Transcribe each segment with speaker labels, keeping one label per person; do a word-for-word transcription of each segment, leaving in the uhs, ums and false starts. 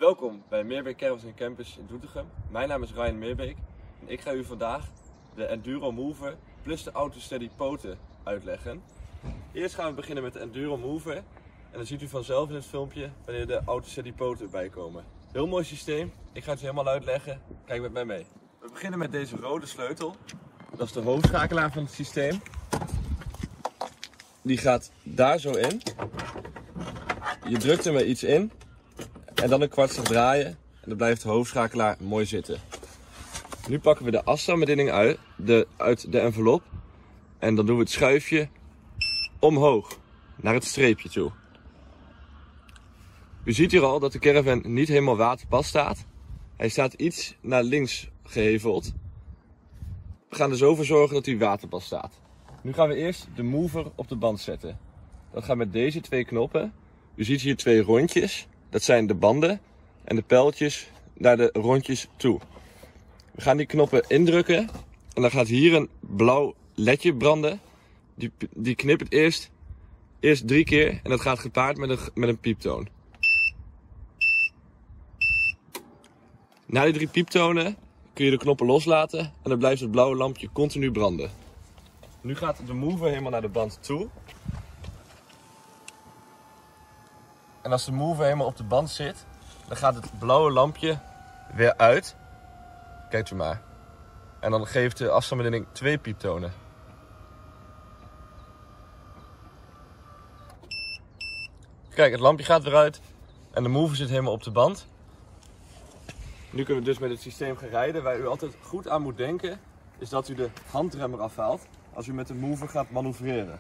Speaker 1: Welkom bij Meerbeek Caravans en Campers in Doetinchem. Mijn naam is Ryan Meerbeek en ik ga u vandaag de Enduro Mover plus de AutoSteady poten uitleggen. Eerst gaan we beginnen met de Enduro Mover en dan ziet u vanzelf in het filmpje wanneer de AutoSteady poten erbij komen. Heel mooi systeem, ik ga het u helemaal uitleggen, kijk met mij mee. We beginnen met deze rode sleutel, dat is de hoofdschakelaar van het systeem. Die gaat daar zo in, je drukt er maar iets in. En dan een kwartslag draaien en dan blijft de hoofdschakelaar mooi zitten. Nu pakken we de afstandsbediening uit de, uit de envelop. En dan doen we het schuifje omhoog naar het streepje toe. U ziet hier al dat de caravan niet helemaal waterpas staat. Hij staat iets naar links geheveld. We gaan er zo voor zorgen dat hij waterpas staat. Nu gaan we eerst de mover op de band zetten. Dat gaat met deze twee knoppen. U ziet hier twee rondjes. Dat zijn de banden en de pijltjes naar de rondjes toe. We gaan die knoppen indrukken en dan gaat hier een blauw ledje branden. Die, die knippert eerst, eerst drie keer en dat gaat gepaard met een, met een pieptoon. Na die drie pieptonen kun je de knoppen loslaten en dan blijft het blauwe lampje continu branden. Nu gaat de mover helemaal naar de band toe. En als de mover helemaal op de band zit, dan gaat het blauwe lampje weer uit. Kijkt u maar. En dan geeft de afstandsbediening twee pieptonen. Kijk, het lampje gaat weer uit en de mover zit helemaal op de band. Nu kunnen we dus met het systeem gaan rijden. Waar u altijd goed aan moet denken, is dat u de handrem eraf haalt als u met de mover gaat manoeuvreren.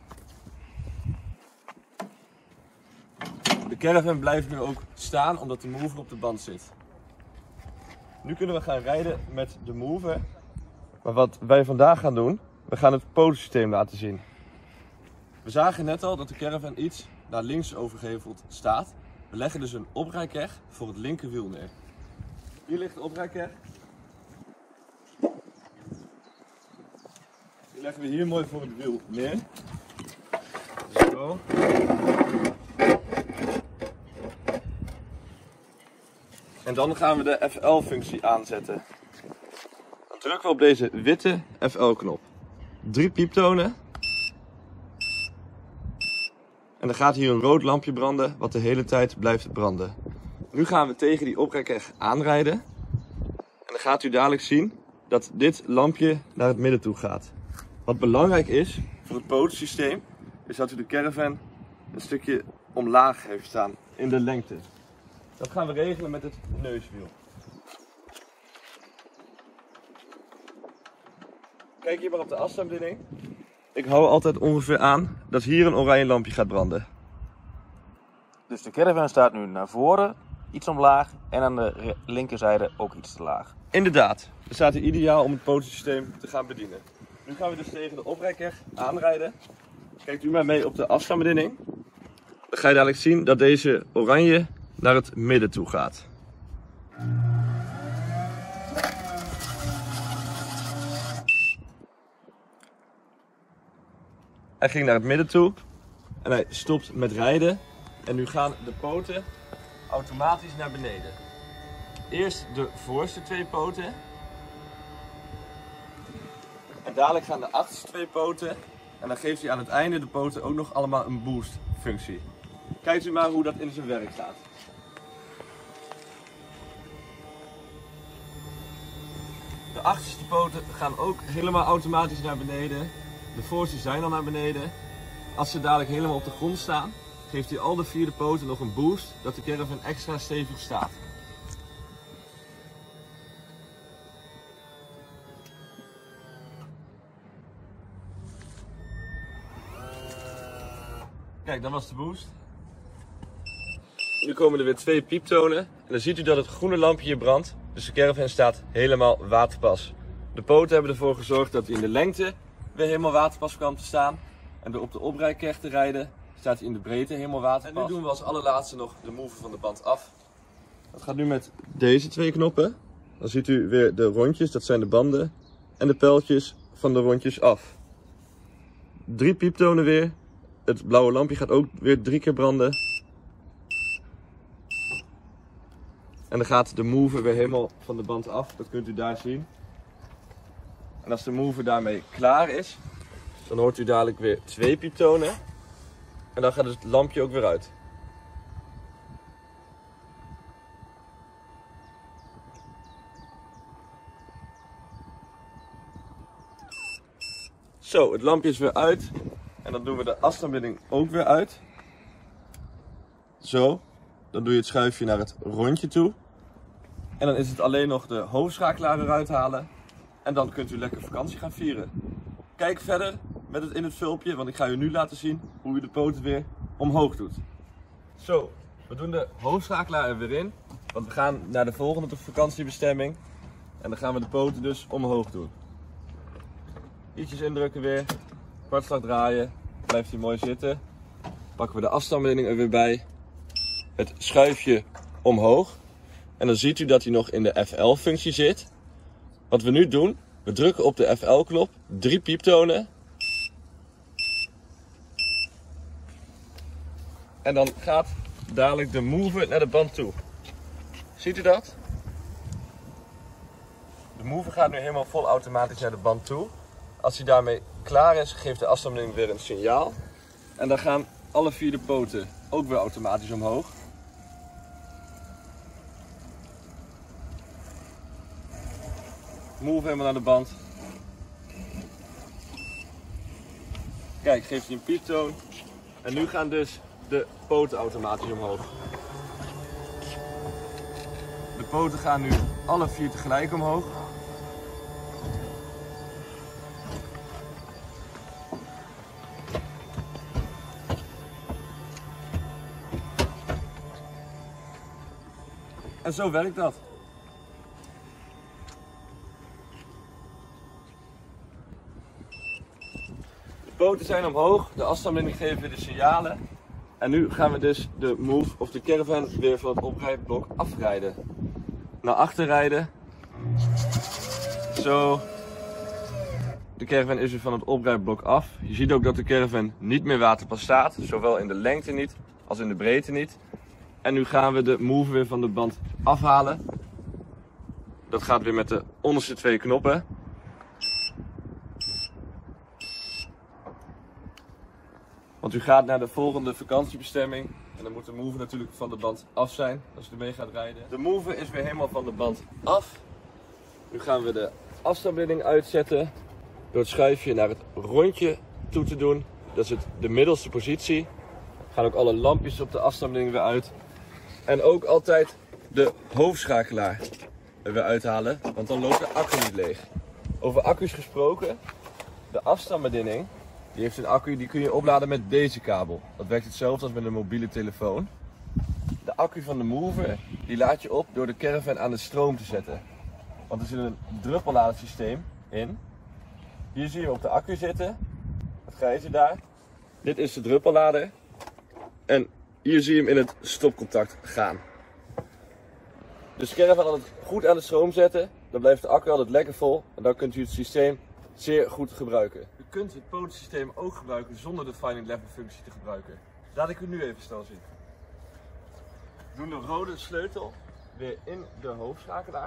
Speaker 1: De caravan blijft nu ook staan omdat de mover op de band zit. Nu kunnen we gaan rijden met de mover. Maar wat wij vandaag gaan doen, we gaan het potensysteem laten zien. We zagen net al dat de caravan iets naar links overgeheveld staat. We leggen dus een oprijkeg voor het linkerwiel neer. Hier ligt de oprijkeg. Die leggen we hier mooi voor het wiel neer. Zo. En dan gaan we de F L-functie aanzetten. Dan drukken we op deze witte F L-knop. Drie pieptonen. En dan gaat hier een rood lampje branden, wat de hele tijd blijft branden. Nu gaan we tegen die oprijkeg aanrijden. En dan gaat u dadelijk zien dat dit lampje naar het midden toe gaat. Wat belangrijk is voor het potensysteem, is dat u de caravan een stukje omlaag heeft staan in de lengte. Dat gaan we regelen met het neuswiel. Kijk hier maar op de afstandsbediening. Ik hou altijd ongeveer aan dat hier een oranje lampje gaat branden.
Speaker 2: Dus de caravan staat nu naar voren, iets omlaag en aan de linkerzijde ook iets te laag.
Speaker 1: Inderdaad, we staat hier ideaal om het potensysteem te gaan bedienen. Nu gaan we dus tegen de oprijkeg aanrijden. Kijkt u maar mee op de afstandsbediening. Dan ga je dadelijk zien dat deze oranje naar het midden toe gaat. Hij ging naar het midden toe en hij stopt met rijden. En nu gaan de poten automatisch naar beneden. Eerst de voorste twee poten. En dadelijk gaan de achterste twee poten. En dan geeft hij aan het einde de poten ook nog allemaal een boost functie. Kijkt u maar hoe dat in zijn werk staat. De achterste poten gaan ook helemaal automatisch naar beneden. De voorste zijn al naar beneden. Als ze dadelijk helemaal op de grond staan, geeft hij al de vier de poten nog een boost, dat de caravan extra stevig staat. Kijk, dat was de boost. Nu komen er weer twee pieptonen. En dan ziet u dat het groene lampje hier brandt. Dus de caravan staat helemaal waterpas. De poten hebben ervoor gezorgd dat hij in de lengte weer helemaal waterpas kwam te staan. En door op de oprijkeg te rijden, staat hij in de breedte helemaal waterpas. En nu doen we als allerlaatste nog de mover van de band af. Dat gaat nu met deze twee knoppen. Dan ziet u weer de rondjes, dat zijn de banden. En de pijltjes van de rondjes af. Drie pieptonen weer. Het blauwe lampje gaat ook weer drie keer branden. En dan gaat de mover weer helemaal van de band af, dat kunt u daar zien. En als de mover daarmee klaar is, dan hoort u dadelijk weer twee pieptonen. En dan gaat het lampje ook weer uit. Zo, het lampje is weer uit. En dan doen we de afstandsbediening ook weer uit. Zo, dan doe je het schuifje naar het rondje toe. En dan is het alleen nog de hoofdschakelaar eruit halen. En dan kunt u lekker vakantie gaan vieren. Kijk verder met het in het filmpje, want ik ga u nu laten zien hoe u de poten weer omhoog doet. Zo, we doen de hoofdschakelaar er weer in. Want we gaan naar de volgende vakantiebestemming. En dan gaan we de poten dus omhoog doen. Ietsjes indrukken weer, kwartslag draaien, blijft hij mooi zitten. Pakken we de afstandsbediening er weer bij. Het schuifje omhoog. En dan ziet u dat hij nog in de F L-functie zit. Wat we nu doen, we drukken op de F L-knop, drie pieptonen. En dan gaat dadelijk de mover naar de band toe. Ziet u dat? De mover gaat nu helemaal vol automatisch naar de band toe. Als hij daarmee klaar is, geeft de afstandsbediening weer een signaal. En dan gaan alle vier de poten ook weer automatisch omhoog. Move helemaal naar de band. Kijk, geeft hij een pieptoon. En nu gaan dus de poten automatisch omhoog. De poten gaan nu alle vier tegelijk omhoog. En zo werkt dat. De poten zijn omhoog, de afstandsbediening geven weer de signalen. En nu gaan we dus de move of de caravan weer van het oprijblok afrijden. Naar achter rijden. Zo. De caravan is weer van het oprijblok af. Je ziet ook dat de caravan niet meer waterpas staat. Zowel in de lengte niet als in de breedte niet. En nu gaan we de move weer van de band afhalen. Dat gaat weer met de onderste twee knoppen. Want u gaat naar de volgende vakantiebestemming. En dan moet de move natuurlijk van de band af zijn als u ermee gaat rijden. De move is weer helemaal van de band af. Nu gaan we de afstandsbediening uitzetten. Door het schuifje naar het rondje toe te doen. Dat is het, de middelste positie. Gaan ook alle lampjes op de afstandsbediening weer uit. En ook altijd de hoofdschakelaar er weer uithalen, want dan loopt de accu niet leeg. Over accu's gesproken, de afstandsbediening, die heeft een accu die kun je opladen met deze kabel. Dat werkt hetzelfde als met een mobiele telefoon. De accu van de mover, die laad je op door de caravan aan de stroom te zetten. Want er zit een druppelladersysteem in. Hier zie je hem op de accu zitten, het grijze daar. Dit is de druppellader. En hier zie je hem in het stopcontact gaan. Dus de caravan altijd goed aan de stroom zetten, dan blijft de accu altijd lekker vol en dan kunt u het systeem zeer goed gebruiken. U kunt het potensysteem ook gebruiken zonder de finding level functie te gebruiken. Laat ik u nu even snel zien. We doen de rode sleutel weer in de hoofdschakelaar.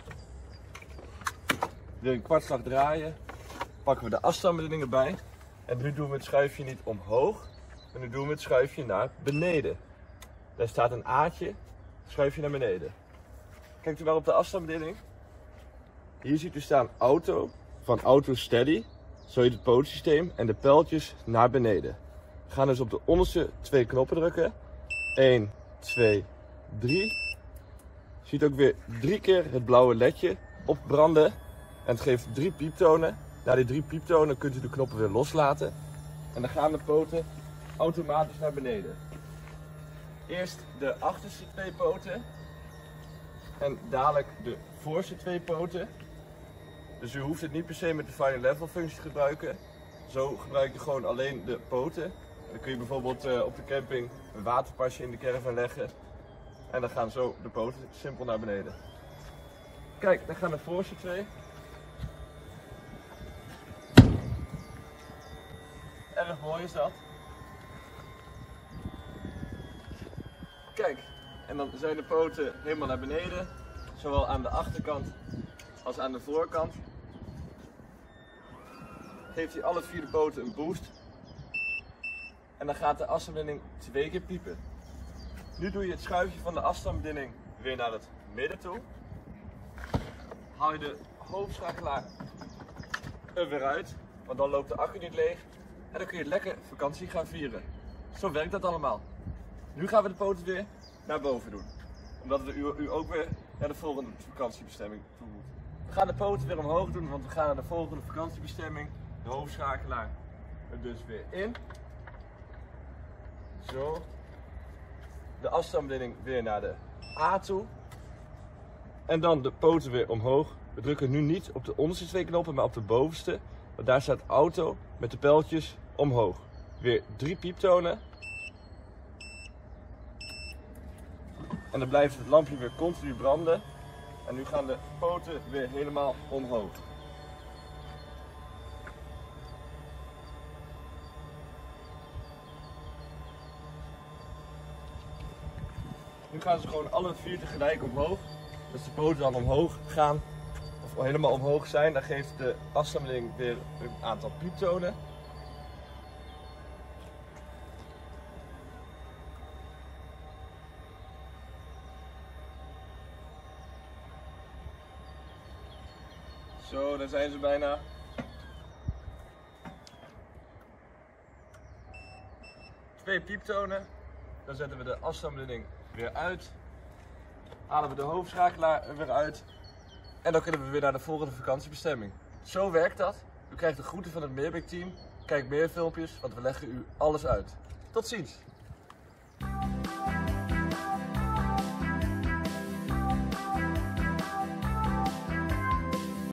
Speaker 1: Weer een kwartslag draaien, pakken we de afstandsbediening erbij en nu doen we het schuifje niet omhoog. En nu doen we het schuifje naar beneden. Daar staat een A'tje, schuifje naar beneden. Kijkt u maar op de afstandsbediening. Hier ziet u staan auto, van auto steady. Zo heet het potensysteem en de pijltjes naar beneden. We gaan dus op de onderste twee knoppen drukken. één, twee, drie. Je ziet ook weer drie keer het blauwe ledje opbranden. En het geeft drie pieptonen. Na die drie pieptonen kunt u de knoppen weer loslaten. En dan gaan de poten automatisch naar beneden. Eerst de achterste twee poten en dadelijk de voorste twee poten. Dus u hoeft het niet per se met de final level functie te gebruiken. Zo gebruik je gewoon alleen de poten. En dan kun je bijvoorbeeld uh, op de camping een waterpasje in de caravan leggen. En dan gaan zo de poten simpel naar beneden. Kijk, dan gaan de voorste twee. Erg mooi is dat. Kijk, En dan zijn de poten helemaal naar beneden, zowel aan de achterkant als aan de voorkant. Geeft hij alle vier de poten een boost. En dan gaat de afstandsbediening twee keer piepen. Nu doe je het schuifje van de afstandsbediening weer naar het midden toe. Haal je de hoofdschakelaar er weer uit, want dan loopt de accu niet leeg. En dan kun je lekker vakantie gaan vieren. Zo werkt dat allemaal. Nu gaan we de poten weer naar boven doen. Omdat we u, u ook weer naar de volgende vakantiebestemming toe moeten. We gaan de poten weer omhoog doen, want we gaan naar de volgende vakantiebestemming. De hoofdschakelaar er dus weer in. Zo. De afstandsbediening weer naar de A toe. En dan de poten weer omhoog. We drukken nu niet op de onderste twee knoppen, maar op de bovenste. Want daar staat auto met de pijltjes omhoog. Weer drie pieptonen. En dan blijft het lampje weer continu branden. En nu gaan de poten weer helemaal omhoog. Nu gaan ze gewoon alle vier tegelijk omhoog. Als de poten dan omhoog gaan, of helemaal omhoog zijn, dan geeft de afstandsbediening weer een aantal pieptonen. Zo, daar zijn ze bijna. Twee pieptonen. Dan zetten we de afstandsbediening weer uit. Halen we de hoofdschakelaar er weer uit. En dan kunnen we weer naar de volgende vakantiebestemming. Zo werkt dat. U krijgt de groeten van het Meerbeek team. Kijk meer filmpjes, want we leggen u alles uit. Tot ziens!